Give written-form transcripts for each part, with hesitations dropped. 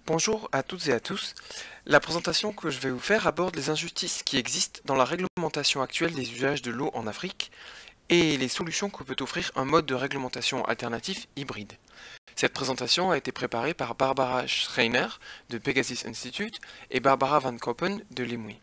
Bonjour à toutes et à tous. La présentation que je vais vous faire aborde les injustices qui existent dans la réglementation actuelle des usages de l'eau en Afrique et les solutions que peut offrir un mode de réglementation alternatif hybride. Cette présentation a été préparée par Barbara Schreiner de Pegasus Institute et Barbara Van Koppen de l'EMUI.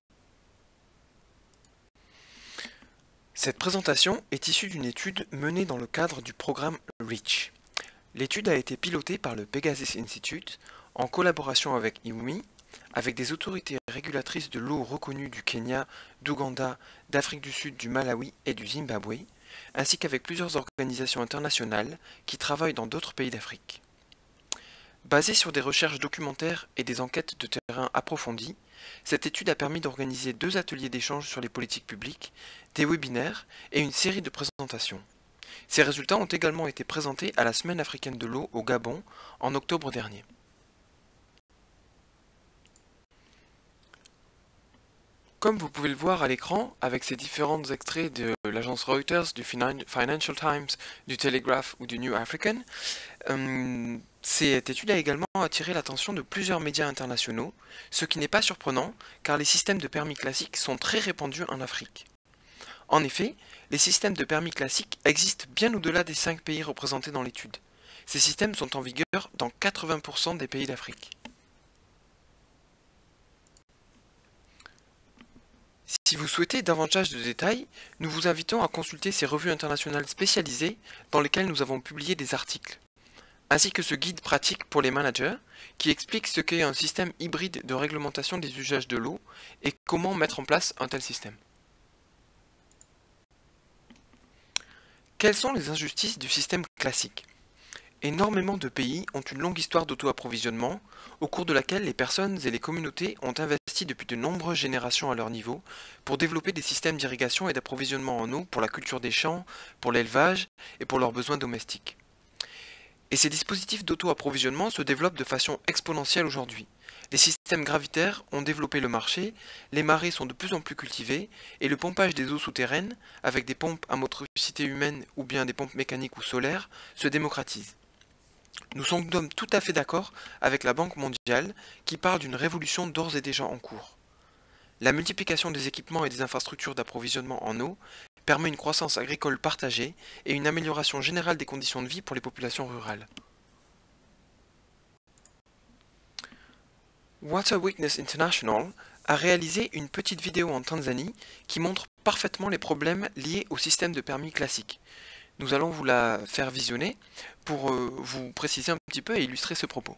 Cette présentation est issue d'une étude menée dans le cadre du programme REACH. L'étude a été pilotée par le Pegasus Institute en collaboration avec IWMI, avec des autorités régulatrices de l'eau reconnues du Kenya, d'Ouganda, d'Afrique du Sud, du Malawi et du Zimbabwe, ainsi qu'avec plusieurs organisations internationales qui travaillent dans d'autres pays d'Afrique. Basée sur des recherches documentaires et des enquêtes de terrain approfondies, cette étude a permis d'organiser 2 ateliers d'échange sur les politiques publiques, des webinaires et une série de présentations. Ces résultats ont également été présentés à la Semaine africaine de l'eau au Gabon en octobre dernier. Comme vous pouvez le voir à l'écran, avec ces différents extraits de l'agence Reuters, du Financial Times, du Telegraph ou du New African, cette étude a également attiré l'attention de plusieurs médias internationaux, ce qui n'est pas surprenant car les systèmes de permis classiques sont très répandus en Afrique. En effet, les systèmes de permis classiques existent bien au-delà des 5 pays représentés dans l'étude. Ces systèmes sont en vigueur dans 80% des pays d'Afrique. Si vous souhaitez davantage de détails, nous vous invitons à consulter ces revues internationales spécialisées dans lesquelles nous avons publié des articles, ainsi que ce guide pratique pour les managers qui explique ce qu'est un système hybride de réglementation des usages de l'eau et comment mettre en place un tel système. Quelles sont les injustices du système classique ? Énormément de pays ont une longue histoire d'auto-approvisionnement, au cours de laquelle les personnes et les communautés ont investi depuis de nombreuses générations à leur niveau pour développer des systèmes d'irrigation et d'approvisionnement en eau pour la culture des champs, pour l'élevage et pour leurs besoins domestiques. Et ces dispositifs d'auto-approvisionnement se développent de façon exponentielle aujourd'hui. Les systèmes gravitaires ont développé le marché, les marais sont de plus en plus cultivés, et le pompage des eaux souterraines, avec des pompes à motricité humaine ou bien des pompes mécaniques ou solaires, se démocratise. Nous sommes tout à fait d'accord avec la Banque mondiale qui parle d'une révolution d'ores et déjà en cours. La multiplication des équipements et des infrastructures d'approvisionnement en eau permet une croissance agricole partagée et une amélioration générale des conditions de vie pour les populations rurales. Water Witness International a réalisé une petite vidéo en Tanzanie qui montre parfaitement les problèmes liés au système de permis classique. Nous allons vous la faire visionner pour vous préciser un petit peu et illustrer ce propos.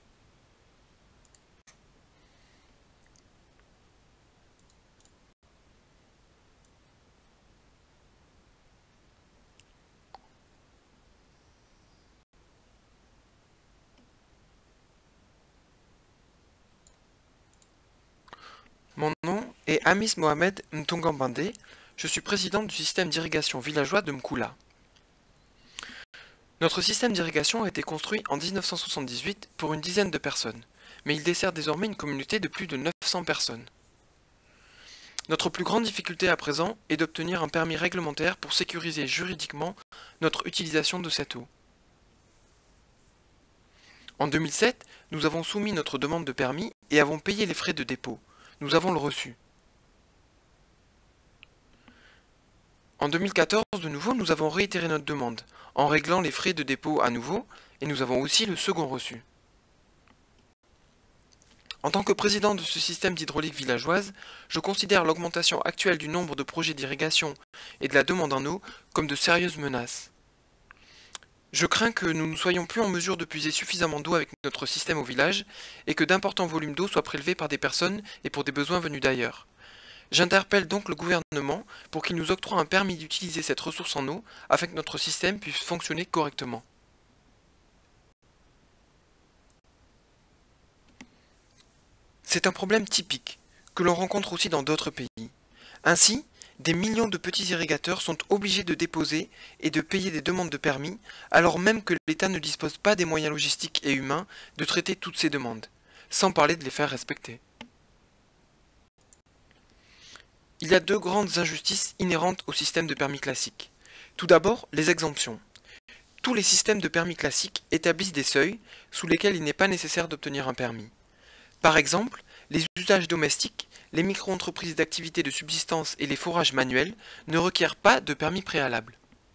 Mon nom est Amis Mohamed Ntongambande, je suis président du système d'irrigation villageois de Mkoula. Notre système d'irrigation a été construit en 1978 pour une dizaine de personnes, mais il dessert désormais une communauté de plus de 900 personnes. Notre plus grande difficulté à présent est d'obtenir un permis réglementaire pour sécuriser juridiquement notre utilisation de cette eau. En 2007, nous avons soumis notre demande de permis et avons payé les frais de dépôt. Nous avons le reçu. En 2014, de nouveau, nous avons réitéré notre demande, en réglant les frais de dépôt à nouveau, et nous avons aussi le second reçu. En tant que président de ce système d'hydraulique villageoise, je considère l'augmentation actuelle du nombre de projets d'irrigation et de la demande en eau comme de sérieuses menaces. Je crains que nous ne soyons plus en mesure de puiser suffisamment d'eau avec notre système au village et que d'importants volumes d'eau soient prélevés par des personnes et pour des besoins venus d'ailleurs. J'interpelle donc le gouvernement pour qu'il nous octroie un permis d'utiliser cette ressource en eau afin que notre système puisse fonctionner correctement. C'est un problème typique, que l'on rencontre aussi dans d'autres pays. Ainsi, des millions de petits irrigateurs sont obligés de déposer et de payer des demandes de permis, alors même que l'État ne dispose pas des moyens logistiques et humains de traiter toutes ces demandes, sans parler de les faire respecter. Il y a 2 grandes injustices inhérentes au système de permis classique. Tout d'abord, les exemptions. Tous les systèmes de permis classiques établissent des seuils, sous lesquels il n'est pas nécessaire d'obtenir un permis. Par exemple, les usages domestiques, les micro-entreprises d'activité de subsistance et les forages manuels ne requièrent pas de permis préalable.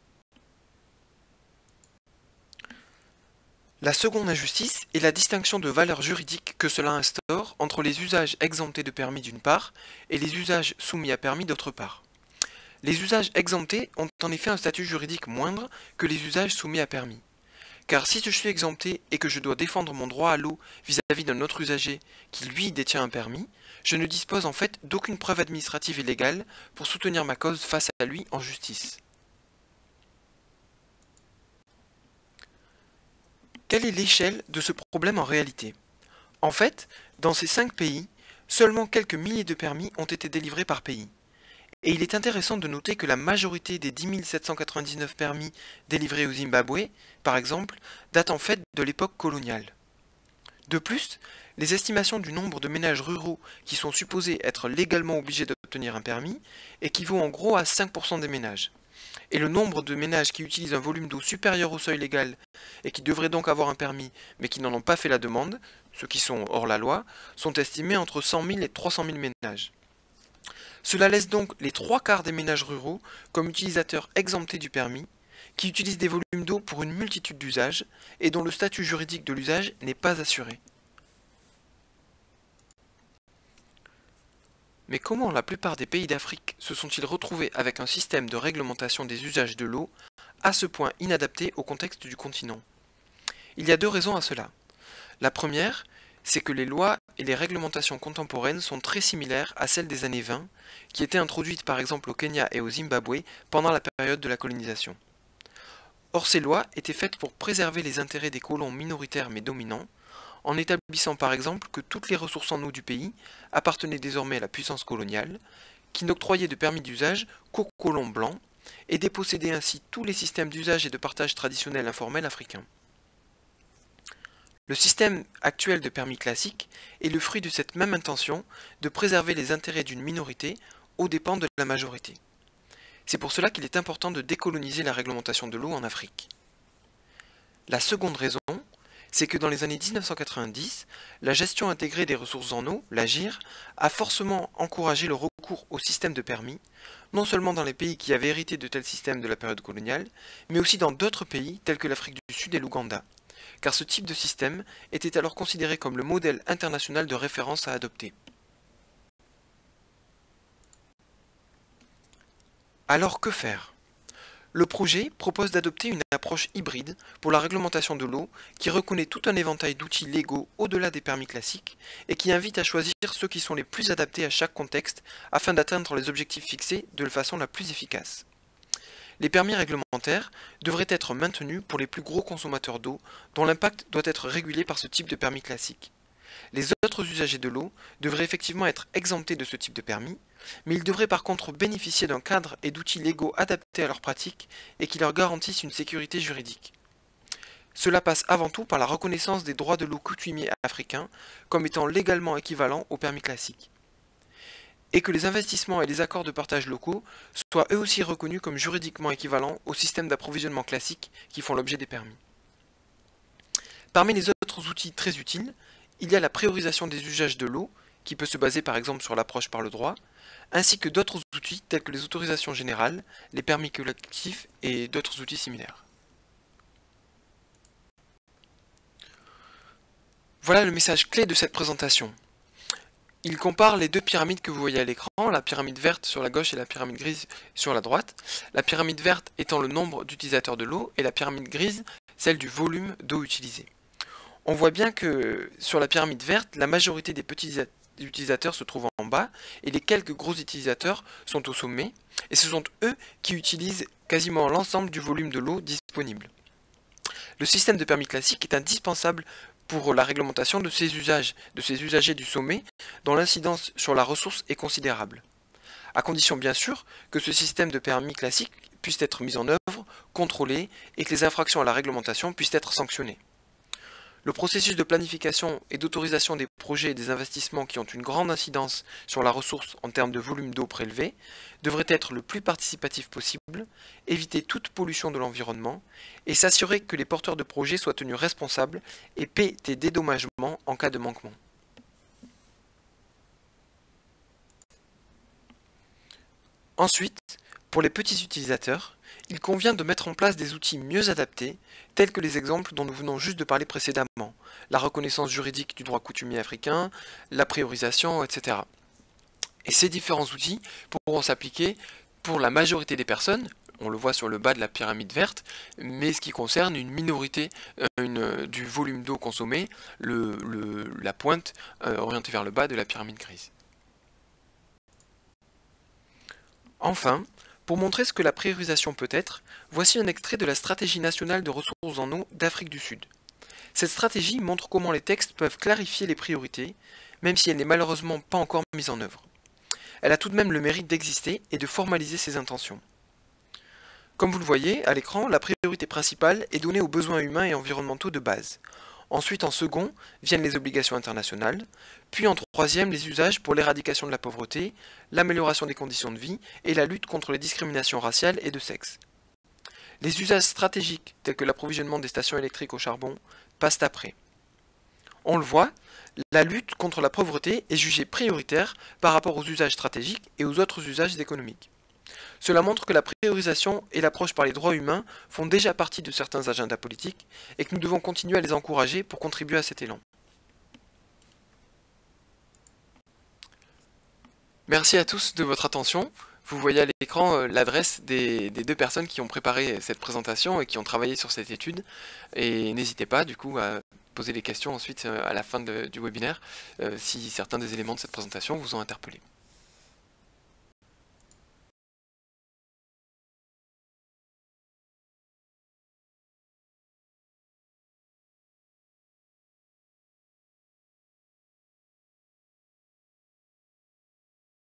La seconde injustice est la distinction de valeur juridique que cela instaure entre les usages exemptés de permis d'une part et les usages soumis à permis d'autre part. Les usages exemptés ont en effet un statut juridique moindre que les usages soumis à permis. Car si je suis exempté et que je dois défendre mon droit à l'eau vis-à-vis d'un autre usager qui lui détient un permis, je ne dispose en fait d'aucune preuve administrative et légale pour soutenir ma cause face à lui en justice. Quelle est l'échelle de ce problème en réalité? En fait, dans ces 5 pays, seulement quelques milliers de permis ont été délivrés par pays. Et il est intéressant de noter que la majorité des 10 799 permis délivrés au Zimbabwe, par exemple, datent en fait de l'époque coloniale. De plus, les estimations du nombre de ménages ruraux qui sont supposés être légalement obligés d'obtenir un permis équivaut en gros à 5% des ménages. Et le nombre de ménages qui utilisent un volume d'eau supérieur au seuil légal et qui devraient donc avoir un permis mais qui n'en ont pas fait la demande, ceux qui sont hors la loi, sont estimés entre 100 000 et 300 000 ménages. Cela laisse donc les 3/4 des ménages ruraux comme utilisateurs exemptés du permis, qui utilisent des volumes d'eau pour une multitude d'usages et dont le statut juridique de l'usage n'est pas assuré. Mais comment la plupart des pays d'Afrique se sont-ils retrouvés avec un système de réglementation des usages de l'eau à ce point inadapté au contexte du continent? Il y a 2 raisons à cela. La première, c'est que les lois et les réglementations contemporaines sont très similaires à celles des années 20, qui étaient introduites par exemple au Kenya et au Zimbabwe pendant la période de la colonisation. Or ces lois étaient faites pour préserver les intérêts des colons minoritaires mais dominants, en établissant par exemple que toutes les ressources en eau du pays appartenaient désormais à la puissance coloniale, qui n'octroyait de permis d'usage qu'aux colons blancs, et dépossédait ainsi tous les systèmes d'usage et de partage traditionnels informels africains. Le système actuel de permis classique est le fruit de cette même intention de préserver les intérêts d'une minorité aux dépens de la majorité. C'est pour cela qu'il est important de décoloniser la réglementation de l'eau en Afrique. La seconde raison, c'est que dans les années 1990, la gestion intégrée des ressources en eau, l'AGIR, a forcément encouragé le recours au système de permis, non seulement dans les pays qui avaient hérité de tels systèmes de la période coloniale, mais aussi dans d'autres pays tels que l'Afrique du Sud et l'Ouganda, car ce type de système était alors considéré comme le modèle international de référence à adopter. Alors que faire? Le projet propose d'adopter une approche hybride pour la réglementation de l'eau qui reconnaît tout un éventail d'outils légaux au-delà des permis classiques et qui invite à choisir ceux qui sont les plus adaptés à chaque contexte afin d'atteindre les objectifs fixés de la façon la plus efficace. Les permis réglementaires devraient être maintenus pour les plus gros consommateurs d'eau dont l'impact doit être régulé par ce type de permis classique. Les autres usagers de l'eau devraient effectivement être exemptés de ce type de permis, mais ils devraient par contre bénéficier d'un cadre et d'outils légaux adaptés à leurs pratiques et qui leur garantissent une sécurité juridique. Cela passe avant tout par la reconnaissance des droits de l'eau coutumiers africains comme étant légalement équivalents aux permis classiques, et que les investissements et les accords de partage locaux soient eux aussi reconnus comme juridiquement équivalents aux systèmes d'approvisionnement classiques qui font l'objet des permis. Parmi les autres outils très utiles, il y a la priorisation des usages de l'eau, qui peut se baser par exemple sur l'approche par le droit, ainsi que d'autres outils tels que les autorisations générales, les permis collectifs et d'autres outils similaires. Voilà le message clé de cette présentation. Il compare les 2 pyramides que vous voyez à l'écran, la pyramide verte sur la gauche et la pyramide grise sur la droite. La pyramide verte étant le nombre d'utilisateurs de l'eau et la pyramide grise celle du volume d'eau utilisé. On voit bien que sur la pyramide verte, la majorité des petits utilisateurs se trouvent en bas et les quelques gros utilisateurs sont au sommet et ce sont eux qui utilisent quasiment l'ensemble du volume de l'eau disponible. Le système de permis classique est indispensable pour la réglementation de ces usages, de ces usagers du sommet dont l'incidence sur la ressource est considérable. À condition bien sûr que ce système de permis classique puisse être mis en œuvre, contrôlé et que les infractions à la réglementation puissent être sanctionnées. Le processus de planification et d'autorisation des projets et des investissements qui ont une grande incidence sur la ressource en termes de volume d'eau prélevé devrait être le plus participatif possible, éviter toute pollution de l'environnement et s'assurer que les porteurs de projets soient tenus responsables et paient des dédommagements en cas de manquement. Ensuite, pour les petits utilisateurs, il convient de mettre en place des outils mieux adaptés, tels que les exemples dont nous venons juste de parler précédemment, la reconnaissance juridique du droit coutumier africain, la priorisation, etc. Et ces différents outils pourront s'appliquer pour la majorité des personnes, on le voit sur le bas de la pyramide verte, mais ce qui concerne une minorité du volume d'eau consommé, la pointe orientée vers le bas de la pyramide grise. Enfin, pour montrer ce que la priorisation peut être, voici un extrait de la Stratégie nationale de ressources en eau d'Afrique du Sud. Cette stratégie montre comment les textes peuvent clarifier les priorités, même si elle n'est malheureusement pas encore mise en œuvre. Elle a tout de même le mérite d'exister et de formaliser ses intentions. Comme vous le voyez à l'écran, la priorité principale est donnée aux besoins humains et environnementaux de base. Ensuite, en second, viennent les obligations internationales, puis en troisième, les usages pour l'éradication de la pauvreté, l'amélioration des conditions de vie et la lutte contre les discriminations raciales et de sexe. Les usages stratégiques, tels que l'approvisionnement des stations électriques au charbon, passent après. On le voit, la lutte contre la pauvreté est jugée prioritaire par rapport aux usages stratégiques et aux autres usages économiques. Cela montre que la priorisation et l'approche par les droits humains font déjà partie de certains agendas politiques et que nous devons continuer à les encourager pour contribuer à cet élan. Merci à tous de votre attention. Vous voyez à l'écran l'adresse des deux personnes qui ont préparé cette présentation et qui ont travaillé sur cette étude. Et n'hésitez pas du coup à poser des questions ensuite à la fin du webinaire si certains des éléments de cette présentation vous ont interpellé.